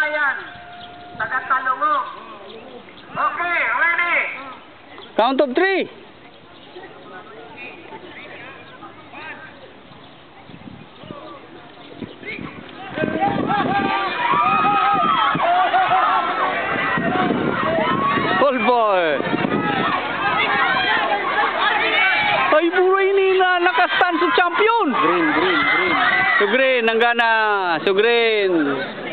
na yan. Taga-Talungo. Okay, ready? Count of 3. Ball boy. Ay, buray nila. Nakastan sa champion. Green. So green, nanggana. So green.